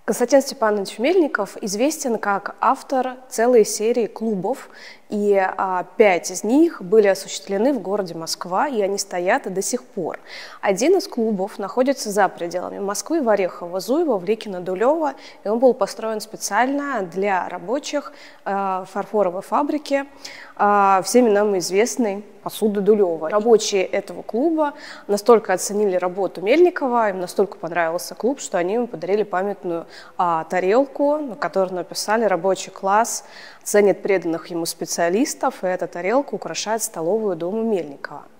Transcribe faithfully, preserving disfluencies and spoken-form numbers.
Константин Степанович Мельников известен как автор целой серии клубов, и а, пять из них были осуществлены в городе Москва, и они стоят до сих пор. Один из клубов находится за пределами Москвы, в Орехово-Зуево, в Ликино-Дулево, и он был построен специально для рабочих а, фарфоровой фабрики, а, всеми нам известной посуды Дулева. Рабочие этого клуба настолько оценили работу Мельникова, им настолько понравился клуб, что они ему подарили памятную а, тарелку, на которой написали «Рабочий класс ценит преданных ему специалистов», и эта тарелка украшает столовую дома Мельникова.